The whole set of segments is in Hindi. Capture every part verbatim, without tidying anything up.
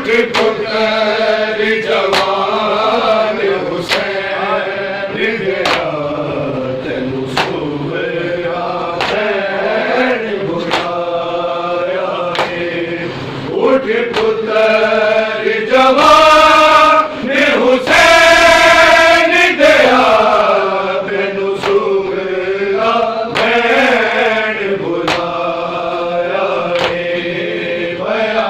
उठ पुत्र जवान हुसैन गया तेनु सुवरा सैन बुलाया है। उठ पुत्र जवान हुसैन गया तेनु सुवरा सैन बुलाया है। भया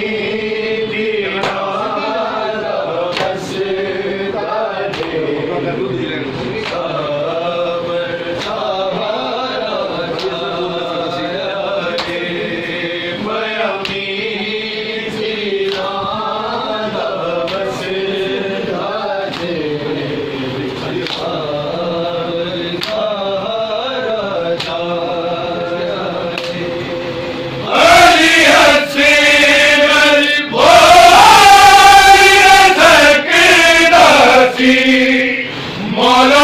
मौला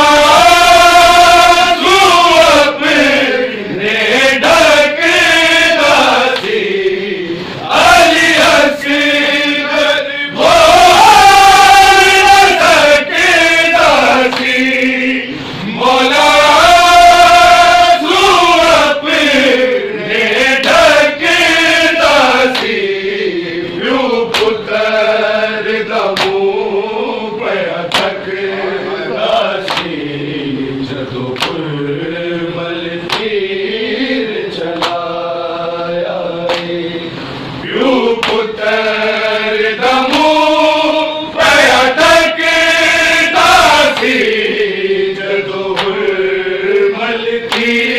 तू अपने ढक दासी अली हसीन बोल ढक दासी। मौला तू अपने ढक दासी यूं पुत्र दमू पया थक जदो पुरमल तीर चलाया प्यू पुत्र दमू पया थक दासी जदो पुरमल तीर